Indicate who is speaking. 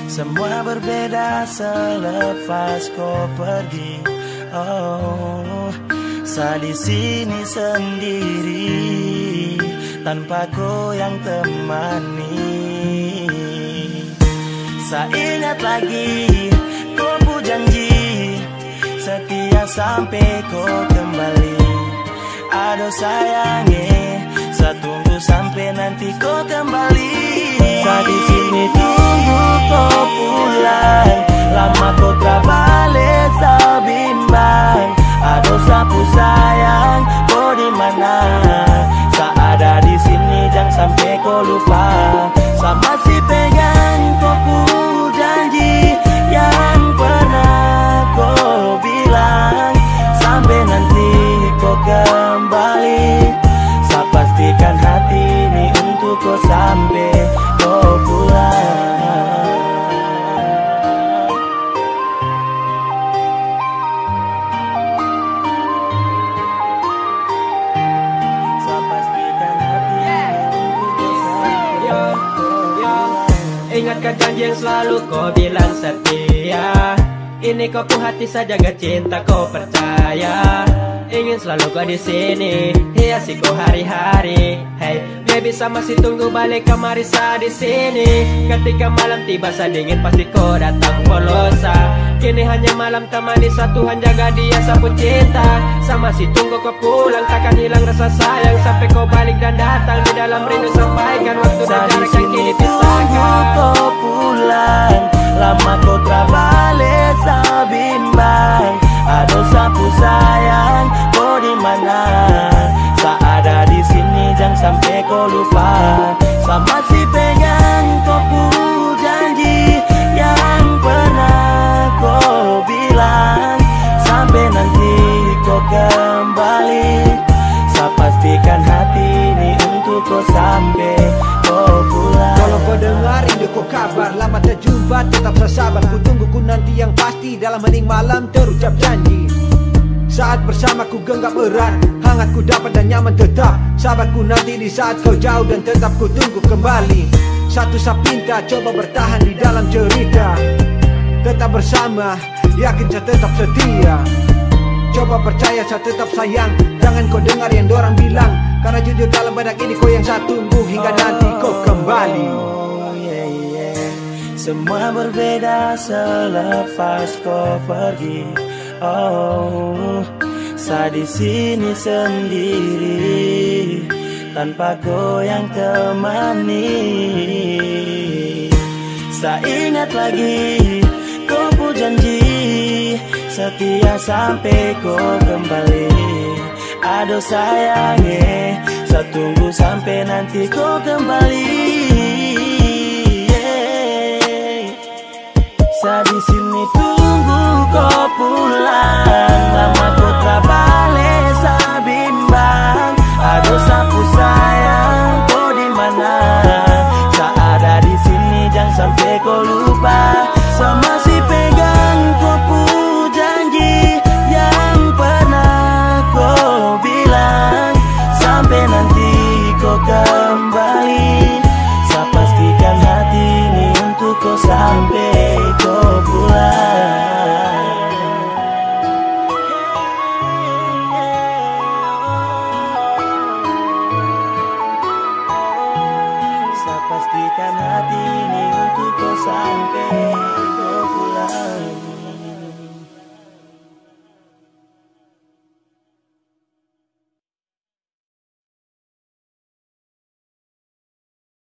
Speaker 1: Semua berbeda selepas kau pergi. Oh, saya di sini sendiri tanpa kau yang temani. Saya ingat lagi kau ku janji setia sampai kau kembali. Aduh sayangnya, saya tunggu sampai nanti kau kembali. Saya di sini tunggu kau pulang, lama kau tak balik saya bimbang. Aduh sapu sayang, kau di mana? Saya ada di sini, jangan sampai kau lupa. Saya masih pegang kau ku janji yang pernah kau bilang. Sampai nanti kau kembali, saya pastikan hati ini untuk kau sampai kau pulang. Saya pastikan hati ini untuk kau sampai kau pulang.
Speaker 2: Ingatkan janji yang selalu kau bilang setia. Ini kau ku hati saja gak cinta kau percaya. Ingin selalu kau di sini, hiasi kau hari-hari. Hey, baby sama si tunggu balik kemari saya di sini. Ketika malam tiba saya dingin pasti kau datang polosa. Kini hanya malam temani satu Tuhan jaga dia sapu cinta. Sama si tunggu kau pulang takkan hilang rasa sayang sampai kau balik dan datang di dalam rindu sampaikan waktu dan jarak yang kini pisahkan.
Speaker 1: Kau pulang, lama kau tak balik saya bimbang. Aduh sapu sayang, kau di mana? Saya ada di sini, jangan sampai kau lupa. Saya masih pegang kau ku janji yang pernah kau bilang. Sampai nanti kau kembali, saya pastikan hati ini untuk kau sampai kau pulang.
Speaker 3: Kalau kau dengar ini kau kabar, lama terjumpa tetap sabar. Ku tunggu ku nanti yang pasti dalam hening malam terucap janji. Saat bersamaku genggam erat, hangat ku dapat dan nyaman tetap. Sahabatku nanti di saat kau jauh dan tetap ku tunggu kembali. Satu saya pinta coba bertahan di dalam cerita. Tetap bersama, yakin saya tetap setia. Coba percaya saya tetap sayang, jangan kau dengar yang dorang bilang. Karena jujur dalam benak ini kau yang saya tunggu hingga nanti kau kembali.
Speaker 1: Semua berbeda selepas kau pergi. Oh, saya di sini sendiri tanpa kau yang temani. Saya ingat lagi kau ku janji setia sampai kau kembali. Aduh sayangnya, saya tunggu sampai nanti kau kembali.